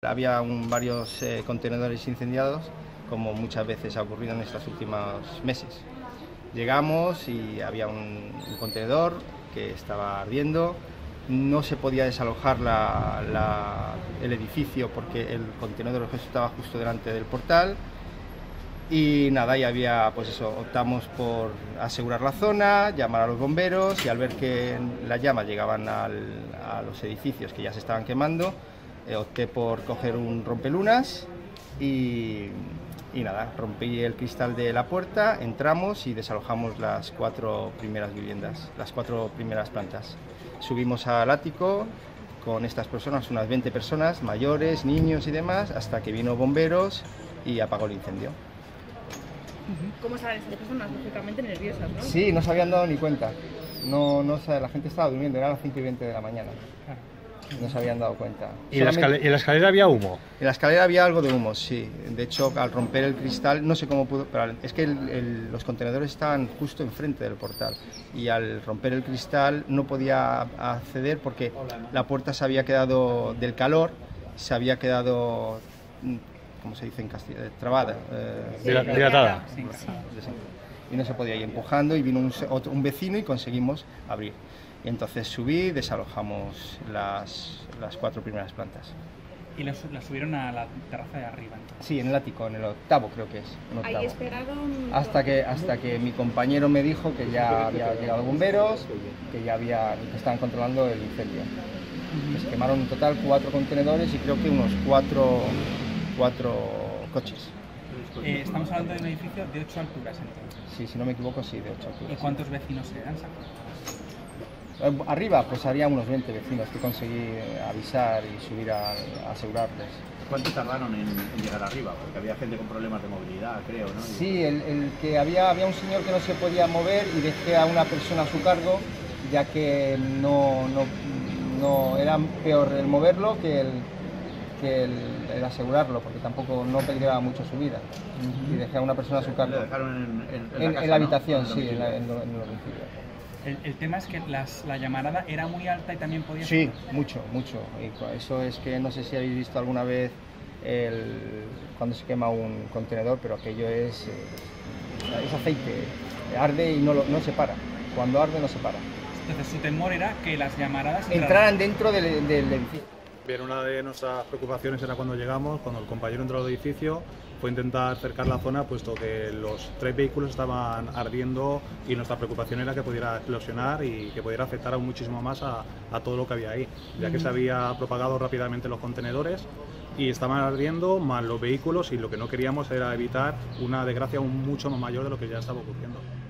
Había varios contenedores incendiados, como muchas veces ha ocurrido en estos últimos meses. Llegamos y había un contenedor que estaba ardiendo. No se podía desalojar el edificio porque el contenedor estaba justo delante del portal. Y nada, y había, pues eso, optamos por asegurar la zona, llamar a los bomberos, y al ver que las llamas llegaban a los edificios que ya se estaban quemando, opté por coger un rompelunas y nada, rompí el cristal de la puerta, entramos y desalojamos las 4 primeras viviendas, las 4 primeras plantas. Subimos al ático con estas personas, unas 20 personas, mayores, niños y demás, hasta que vino bomberos y apagó el incendio. ¿Cómo saben estas personas? Lógicamente nerviosas, ¿no? Sí, no se habían dado ni cuenta. La gente estaba durmiendo, eran las 5:20 de la mañana. No se habían dado cuenta. ¿Y en la escalera había humo? En la escalera había algo de humo, sí. De hecho, al romper el cristal, no sé cómo pudo, pero es que los contenedores estaban justo enfrente del portal. Y al romper el cristal no podía acceder porque la puerta se había quedado, del calor, se había quedado, ¿cómo se dice en castellano? Trabada. Dilatada. Sí. Y no se podía ir empujando, y vino un vecino y conseguimos abrir. Y entonces subí, desalojamos las 4 primeras plantas. ¿Y las subieron a la terraza de arriba? Entonces? Sí, en el ático, en el octavo creo que es. Ahí esperaron... Hasta que mi compañero me dijo que ya había llegado bomberos, que estaban controlando el incendio. Se quemaron en total 4 contenedores y creo que unos 4 coches. Estamos hablando de un edificio de 8 alturas, entonces. Sí, si no me equivoco, sí, de 8 alturas. ¿Y cuántos vecinos eran? Arriba pues había unos 20 vecinos que conseguí avisar y subir a asegurarles. ¿Cuánto tardaron en llegar arriba? Porque había gente con problemas de movilidad, creo, ¿no? Sí, el que había un señor que no se podía mover y dejé a una persona a su cargo, ya que no era peor el moverlo que el asegurarlo, porque tampoco no peligraba mucho su vida. Y dejé a una persona a su cargo. ¿Le dejaron en la habitación, sí, en el domicilio. El tema es que la llamarada era muy alta y también podía... Sí, mucho. Y eso es que no sé si habéis visto alguna vez cuando se quema un contenedor, pero aquello es aceite, arde y no se para. Cuando arde no se para. Entonces su temor era que las llamaradas entraran dentro del edificio. Bien, una de nuestras preocupaciones era cuando llegamos, cuando el compañero entró al edificio, fue intentar cercar la zona, puesto que los 3 vehículos estaban ardiendo y nuestra preocupación era que pudiera explosionar y que pudiera afectar aún muchísimo más a todo lo que había ahí, ya que se había propagado rápidamente los contenedores y estaban ardiendo más los vehículos, y lo que no queríamos era evitar una desgracia aún mucho más mayor de lo que ya estaba ocurriendo.